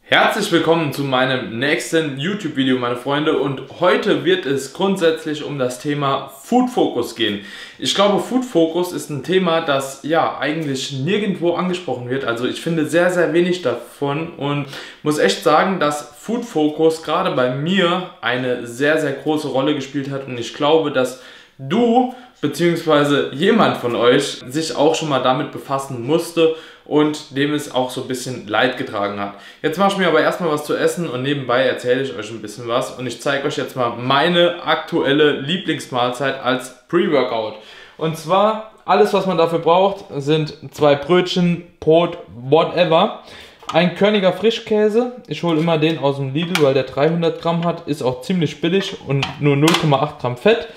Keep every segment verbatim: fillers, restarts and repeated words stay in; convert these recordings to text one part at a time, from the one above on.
Herzlich willkommen zu meinem nächsten YouTube-Video, meine Freunde, und heute wird es grundsätzlich um das Thema Food Focus gehen. Ich glaube, Food Focus ist ein Thema, das ja eigentlich nirgendwo angesprochen wird. Also ich finde sehr, sehr wenig davon und muss echt sagen, dass Food Focus gerade bei mir eine sehr, sehr große Rolle gespielt hat und ich glaube, dass du beziehungsweise jemand von euch sich auch schon mal damit befassen musste und dem es auch so ein bisschen Leid getragen hat. Jetzt mache ich mir aber erstmal was zu essen und nebenbei erzähle ich euch ein bisschen was und ich zeige euch jetzt mal meine aktuelle Lieblingsmahlzeit als Pre-Workout. Und zwar alles, was man dafür braucht, sind zwei Brötchen, Brot, whatever. Ein Körniger Frischkäse, ich hole immer den aus dem Lidl, weil der dreihundert Gramm hat, ist auch ziemlich billig und nur null Komma acht Gramm Fett.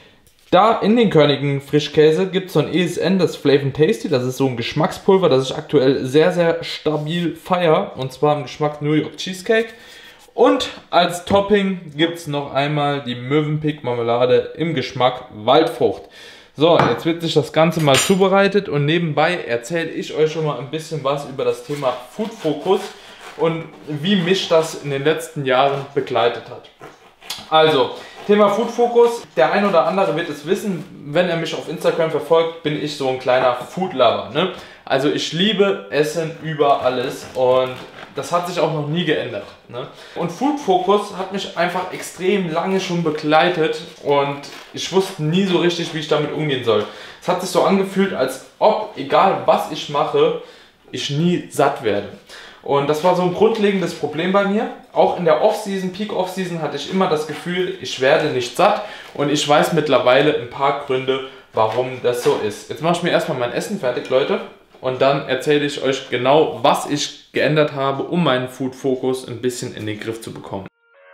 Da in den körnigen Frischkäse gibt es so ein E S N, das Flav and Tasty, das ist so ein Geschmackspulver, das ich aktuell sehr, sehr stabil feiere, und zwar im Geschmack New York Cheesecake. Und als Topping gibt es noch einmal die Mövenpick Marmelade im Geschmack Waldfrucht. So, jetzt wird sich das Ganze mal zubereitet und nebenbei erzähle ich euch schon mal ein bisschen was über das Thema Food Focus und wie mich das in den letzten Jahren begleitet hat. Also, Thema Food Focus, der ein oder andere wird es wissen, wenn er mich auf Instagram verfolgt, bin ich so ein kleiner Food Lover, ne? Also ich liebe Essen über alles und das hat sich auch noch nie geändert, ne? Und Food Focus hat mich einfach extrem lange schon begleitet und ich wusste nie so richtig, wie ich damit umgehen soll. Es hat sich so angefühlt, als ob, egal was ich mache, ich nie satt werde. Und das war so ein grundlegendes Problem bei mir. Auch in der Off-Season, Peak-Off-Season hatte ich immer das Gefühl, ich werde nicht satt. Und ich weiß mittlerweile ein paar Gründe, warum das so ist. Jetzt mache ich mir erstmal mein Essen fertig, Leute. Und dann erzähle ich euch genau, was ich geändert habe, um meinen Food-Focus ein bisschen in den Griff zu bekommen.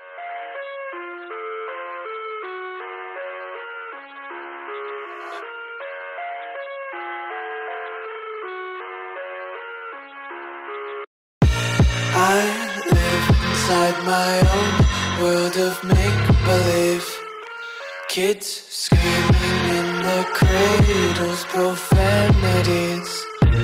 I live inside my own world of make-believe. Kids screaming in the cradles, profanities.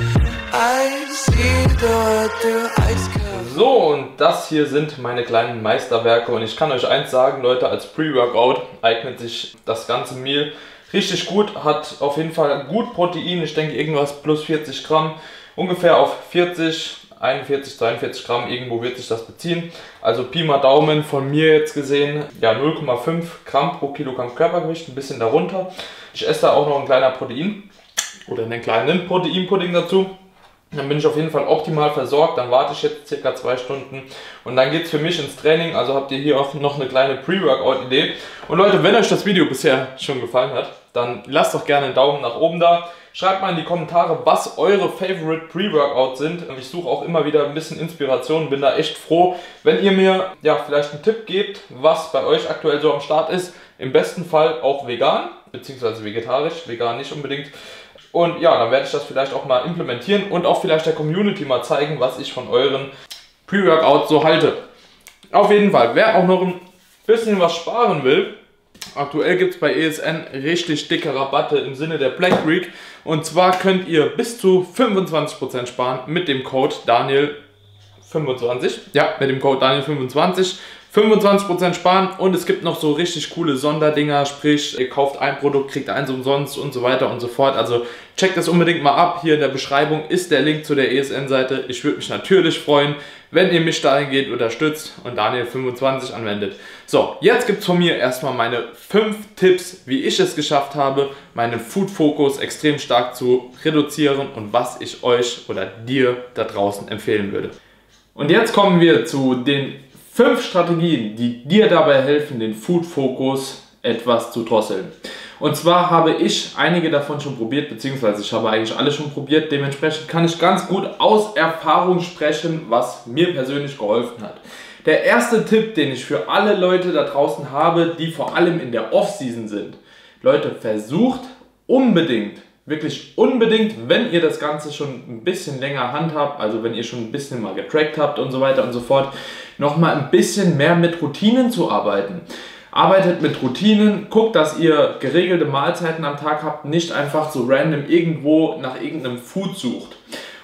I see the world through ice cold. So, und das hier sind meine kleinen Meisterwerke und ich kann euch eins sagen, Leute, als Pre-Workout eignet sich das ganze Meal richtig gut, hat auf jeden Fall gut Protein, ich denke irgendwas plus vierzig Gramm, ungefähr auf vierzig, einundvierzig, zweiundvierzig Gramm, irgendwo wird sich das beziehen. Also Pi mal Daumen von mir jetzt gesehen, ja null Komma fünf Gramm pro Kilogramm Körpergewicht, ein bisschen darunter. Ich esse da auch noch ein kleiner Protein oder einen kleinen Proteinpudding dazu. Dann bin ich auf jeden Fall optimal versorgt, dann warte ich jetzt circa zwei Stunden und dann geht es für mich ins Training, also habt ihr hier auch noch eine kleine Pre-Workout-Idee. Und Leute, wenn euch das Video bisher schon gefallen hat, dann lasst doch gerne einen Daumen nach oben da. Schreibt mal in die Kommentare, was eure Favorite Pre-Workouts sind. Ich suche auch immer wieder ein bisschen Inspiration, bin da echt froh, wenn ihr mir ja vielleicht einen Tipp gebt, was bei euch aktuell so am Start ist. Im besten Fall auch vegan, beziehungsweise vegetarisch, vegan nicht unbedingt. Und ja, dann werde ich das vielleicht auch mal implementieren und auch vielleicht der Community mal zeigen, was ich von euren Pre-Workouts so halte. Auf jeden Fall, wer auch noch ein bisschen was sparen will, aktuell gibt es bei E S N richtig dicke Rabatte im Sinne der Black Week. Und zwar könnt ihr bis zu fünfundzwanzig Prozent sparen mit dem Code Daniel fünfundzwanzig. Ja, mit dem Code Daniel fünfundzwanzig. fünfundzwanzig Prozent sparen und es gibt noch so richtig coole Sonderdinger, sprich ihr kauft ein Produkt, kriegt eins umsonst und so weiter und so fort. Also checkt das unbedingt mal ab. Hier in der Beschreibung ist der Link zu der E S N-Seite. Ich würde mich natürlich freuen, wenn ihr mich dahingehend unterstützt und Daniel fünfundzwanzig anwendet. So, jetzt gibt es von mir erstmal meine fünf Tipps, wie ich es geschafft habe, meinen Food Focus extrem stark zu reduzieren und was ich euch oder dir da draußen empfehlen würde. Und jetzt kommen wir zu den fünf Strategien, die dir dabei helfen, den Food Focus etwas zu drosseln. Und zwar habe ich einige davon schon probiert, beziehungsweise ich habe eigentlich alle schon probiert. Dementsprechend kann ich ganz gut aus Erfahrung sprechen, was mir persönlich geholfen hat. Der erste Tipp, den ich für alle Leute da draußen habe, die vor allem in der Off-Season sind. Leute, versucht unbedingt, wirklich unbedingt, wenn ihr das Ganze schon ein bisschen länger handhabt, also wenn ihr schon ein bisschen mal getrackt habt und so weiter und so fort, nochmal ein bisschen mehr mit Routinen zu arbeiten. Arbeitet mit Routinen, guckt, dass ihr geregelte Mahlzeiten am Tag habt, nicht einfach so random irgendwo nach irgendeinem Food sucht.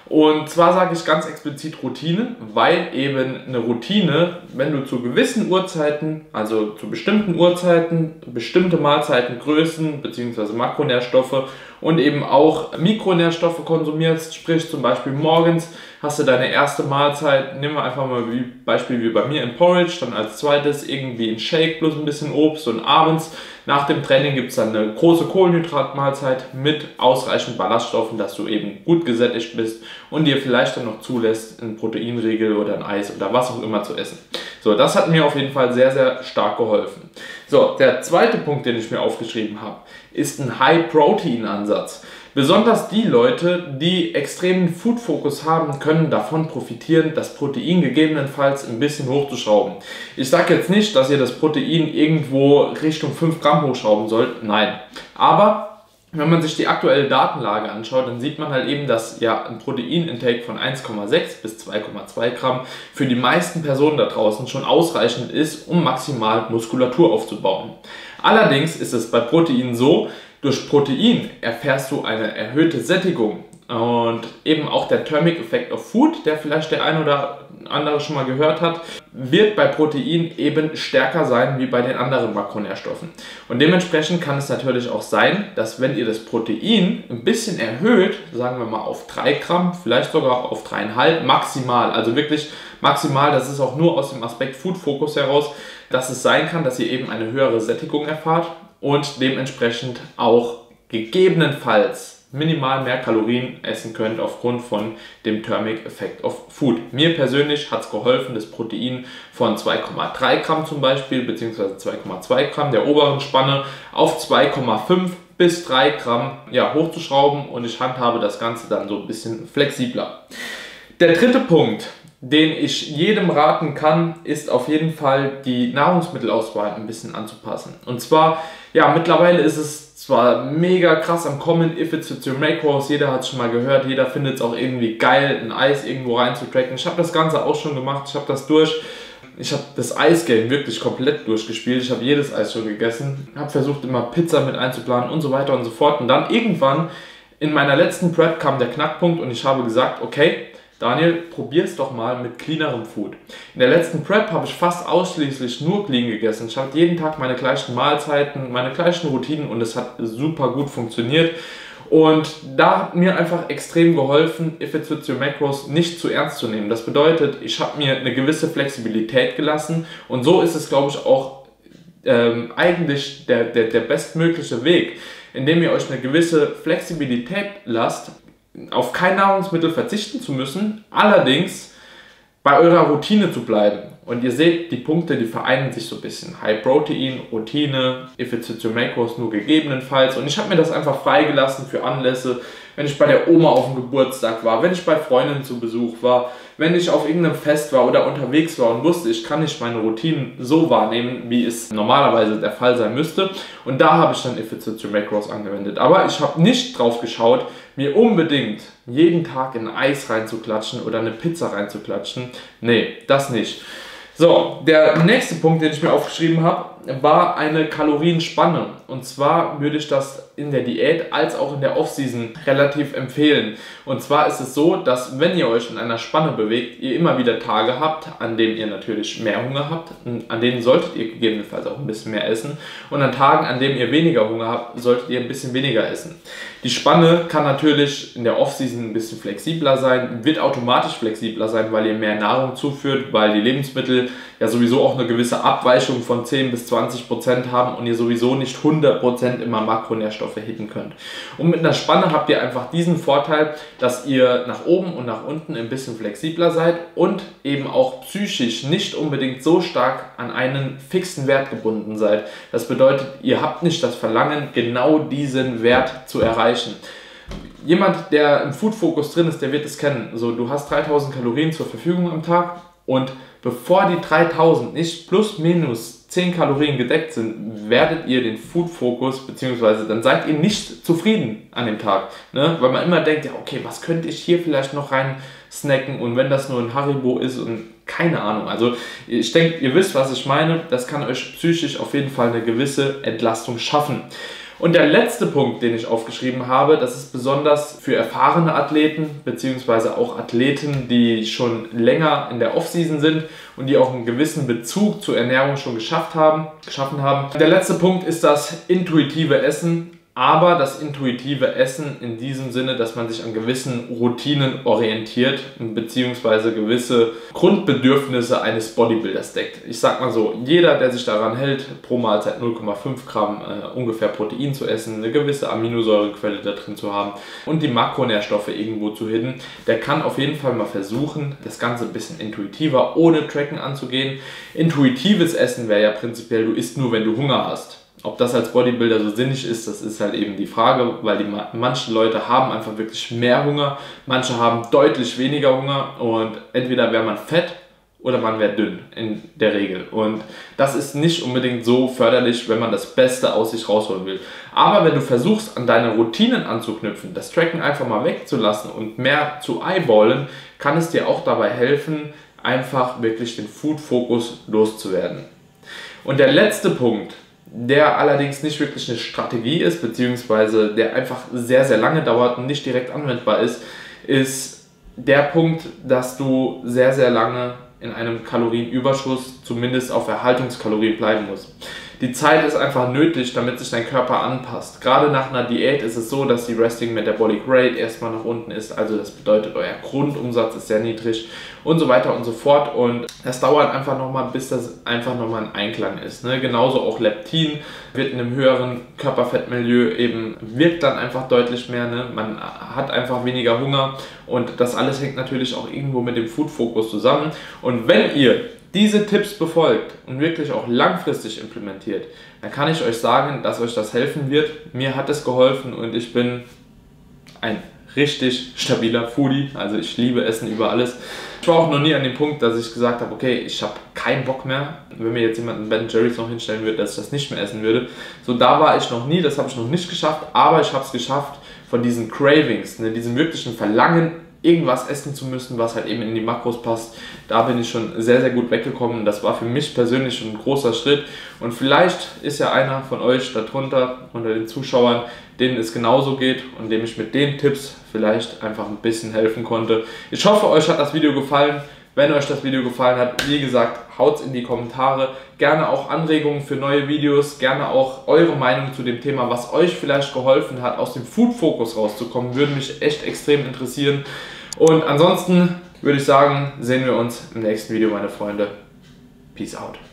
Und zwar sage ich ganz explizit Routinen, weil eben eine Routine, wenn du zu gewissen Uhrzeiten, also zu bestimmten Uhrzeiten, bestimmte Mahlzeitengrößen bzw. Makronährstoffe und eben auch Mikronährstoffe konsumierst, sprich zum Beispiel morgens hast du deine erste Mahlzeit, nehmen wir einfach mal wie Beispiel wie bei mir ein Porridge, dann als zweites irgendwie ein Shake plus ein bisschen Obst und abends nach dem Training gibt es dann eine große Kohlenhydratmahlzeit mit ausreichend Ballaststoffen, dass du eben gut gesättigt bist und dir vielleicht dann noch zulässt, einen Proteinriegel oder ein Eis oder was auch immer zu essen. So, das hat mir auf jeden Fall sehr, sehr stark geholfen. So, der zweite Punkt, den ich mir aufgeschrieben habe, ist ein High-Protein-Ansatz. Besonders die Leute, die extremen Food-Fokus haben, können davon profitieren, das Protein gegebenenfalls ein bisschen hochzuschrauben. Ich sage jetzt nicht, dass ihr das Protein irgendwo Richtung fünf Gramm hochschrauben sollt, nein. Aber wenn man sich die aktuelle Datenlage anschaut, dann sieht man halt eben, dass ja ein Protein-Intake von eins Komma sechs bis zwei Komma zwei Gramm für die meisten Personen da draußen schon ausreichend ist, um maximal Muskulatur aufzubauen. Allerdings ist es bei Protein so, durch Protein erfährst du eine erhöhte Sättigung und eben auch der Thermic Effect of Food, der vielleicht der ein oder andere schon mal gehört hat, wird bei Protein eben stärker sein wie bei den anderen Makronährstoffen. Und dementsprechend kann es natürlich auch sein, dass wenn ihr das Protein ein bisschen erhöht, sagen wir mal auf drei Gramm, vielleicht sogar auf drei Komma fünf maximal, also wirklich maximal, das ist auch nur aus dem Aspekt Food Focus heraus, dass es sein kann, dass ihr eben eine höhere Sättigung erfahrt und dementsprechend auch gegebenenfalls minimal mehr Kalorien essen könnt aufgrund von dem Thermic Effect of Food. Mir persönlich hat es geholfen, das Protein von zwei Komma drei Gramm zum Beispiel, beziehungsweise zwei Komma zwei Gramm der oberen Spanne auf zwei Komma fünf bis drei Gramm ja, hochzuschrauben und ich handhabe das Ganze dann so ein bisschen flexibler. Der dritte Punkt, den ich jedem raten kann, ist auf jeden Fall die Nahrungsmittelauswahl ein bisschen anzupassen. Und zwar, ja, mittlerweile ist es zwar mega krass am Kommen, if it suits your macros, jeder hat es schon mal gehört, jeder findet es auch irgendwie geil, ein Eis irgendwo rein zu tracken. Ich habe das Ganze auch schon gemacht, ich habe das durch. Ich habe das Eisgame wirklich komplett durchgespielt. Ich habe jedes Eis schon gegessen, habe versucht immer Pizza mit einzuplanen und so weiter und so fort. Und dann irgendwann in meiner letzten Prep kam der Knackpunkt und ich habe gesagt, okay, Daniel, probier's doch mal mit cleanerem Food. In der letzten Prep habe ich fast ausschließlich nur clean gegessen. Ich hatte jeden Tag meine gleichen Mahlzeiten, meine gleichen Routinen und es hat super gut funktioniert. Und da hat mir einfach extrem geholfen, if it suits your macros nicht zu ernst zu nehmen. Das bedeutet, ich habe mir eine gewisse Flexibilität gelassen und so ist es, glaube ich, auch ähm, eigentlich der, der, der bestmögliche Weg, indem ihr euch eine gewisse Flexibilität lasst, auf kein Nahrungsmittel verzichten zu müssen, allerdings bei eurer Routine zu bleiben. Und ihr seht, die Punkte, die vereinen sich so ein bisschen. High Protein, Routine, if it suits your macros nur gegebenenfalls. Und ich habe mir das einfach freigelassen für Anlässe, wenn ich bei der Oma auf dem Geburtstag war, wenn ich bei Freunden zu Besuch war, wenn ich auf irgendeinem Fest war oder unterwegs war und wusste, ich kann nicht meine Routinen so wahrnehmen, wie es normalerweise der Fall sein müsste. Und da habe ich dann if it suits your macros angewendet. Aber ich habe nicht drauf geschaut, mir unbedingt jeden Tag in Eis reinzuklatschen oder eine Pizza reinzuklatschen. Nee, das nicht. So, der nächste Punkt, den ich mir aufgeschrieben habe, war eine Kalorienspanne. Und zwar würde ich das in der Diät als auch in der Off-Season relativ empfehlen. Und zwar ist es so, dass wenn ihr euch in einer Spanne bewegt, ihr immer wieder Tage habt, an denen ihr natürlich mehr Hunger habt. An denen solltet ihr gegebenenfalls auch ein bisschen mehr essen. Und an Tagen, an denen ihr weniger Hunger habt, solltet ihr ein bisschen weniger essen. Die Spanne kann natürlich in der Off-Season ein bisschen flexibler sein, wird automatisch flexibler sein, weil ihr mehr Nahrung zuführt, weil die Lebensmittel ja sowieso auch eine gewisse Abweichung von zehn bis zwanzig Prozent haben und ihr sowieso nicht hundert Prozent immer Makronährstoffe hitten könnt. Und mit einer Spanne habt ihr einfach diesen Vorteil, dass ihr nach oben und nach unten ein bisschen flexibler seid und eben auch psychisch nicht unbedingt so stark an einen fixen Wert gebunden seid. Das bedeutet, ihr habt nicht das Verlangen, genau diesen Wert zu erreichen. Jemand, der im Food Focus drin ist, der wird es kennen. So, du hast dreitausend Kalorien zur Verfügung am Tag und bevor die dreitausend nicht plus minus zehn Kalorien gedeckt sind, werdet ihr den Food Focus, beziehungsweise dann seid ihr nicht zufrieden an dem Tag. Ne? Weil man immer denkt, ja okay, was könnte ich hier vielleicht noch rein snacken und wenn das nur ein Haribo ist und keine Ahnung. Also ich denke, ihr wisst, was ich meine. Das kann euch psychisch auf jeden Fall eine gewisse Entlastung schaffen. Und der letzte Punkt, den ich aufgeschrieben habe, das ist besonders für erfahrene Athleten, beziehungsweise auch Athleten, die schon länger in der Offseason sind und die auch einen gewissen Bezug zur Ernährung schon geschafft haben, geschaffen haben. Der letzte Punkt ist das intuitive Essen. Aber das intuitive Essen in diesem Sinne, dass man sich an gewissen Routinen orientiert bzw. gewisse Grundbedürfnisse eines Bodybuilders deckt. Ich sag mal so, jeder, der sich daran hält, pro Mahlzeit null Komma fünf Gramm äh, ungefähr Protein zu essen, eine gewisse Aminosäurequelle da drin zu haben und die Makronährstoffe irgendwo zu hitten, der kann auf jeden Fall mal versuchen, das Ganze ein bisschen intuitiver, ohne Tracken anzugehen. Intuitives Essen wäre ja prinzipiell, du isst nur, wenn du Hunger hast. Ob das als Bodybuilder so sinnig ist, das ist halt eben die Frage, weil die manche Leute haben einfach wirklich mehr Hunger, manche haben deutlich weniger Hunger und entweder wäre man fett oder man wäre dünn in der Regel. Und das ist nicht unbedingt so förderlich, wenn man das Beste aus sich rausholen will. Aber wenn du versuchst, an deine Routinen anzuknüpfen, das Tracken einfach mal wegzulassen und mehr zu eyeballen, kann es dir auch dabei helfen, einfach wirklich den Food-Fokus loszuwerden. Und der letzte Punkt, der allerdings nicht wirklich eine Strategie ist, beziehungsweise der einfach sehr, sehr lange dauert und nicht direkt anwendbar ist, ist der Punkt, dass du sehr, sehr lange in einem Kalorienüberschuss, zumindest auf Erhaltungskalorien, bleiben musst. Die Zeit ist einfach nötig, damit sich dein Körper anpasst. Gerade nach einer Diät ist es so, dass die Resting Metabolic Rate erstmal nach unten ist, also das bedeutet, euer Grundumsatz ist sehr niedrig und so weiter und so fort. Und das dauert einfach nochmal, bis das einfach nochmal ein Einklang ist. Ne? Genauso auch Leptin wird in einem höheren Körperfettmilieu eben, wirkt dann einfach deutlich mehr. Ne? Man hat einfach weniger Hunger und das alles hängt natürlich auch irgendwo mit dem Food-Fokus zusammen. Und wenn ihr diese Tipps befolgt und wirklich auch langfristig implementiert, dann kann ich euch sagen, dass euch das helfen wird. Mir hat es geholfen und ich bin ein richtig stabiler Foodie, also ich liebe Essen über alles. Ich war auch noch nie an dem Punkt, dass ich gesagt habe, okay, ich habe keinen Bock mehr, wenn mir jetzt jemand einen Ben Jerry's noch hinstellen würde, dass ich das nicht mehr essen würde. So, da war ich noch nie, das habe ich noch nicht geschafft, aber ich habe es geschafft, von diesen Cravings, ne, diesem wirklichen Verlangen, irgendwas essen zu müssen, was halt eben in die Makros passt. Da bin ich schon sehr, sehr gut weggekommen. Das war für mich persönlich schon ein großer Schritt. Und vielleicht ist ja einer von euch darunter, unter den Zuschauern, denen es genauso geht und dem ich mit den Tipps vielleicht einfach ein bisschen helfen konnte. Ich hoffe, euch hat das Video gefallen. Wenn euch das Video gefallen hat, wie gesagt, haut's in die Kommentare. Gerne auch Anregungen für neue Videos, gerne auch eure Meinung zu dem Thema, was euch vielleicht geholfen hat, aus dem Food-Fokus rauszukommen, würde mich echt extrem interessieren. Und ansonsten würde ich sagen, sehen wir uns im nächsten Video, meine Freunde. Peace out.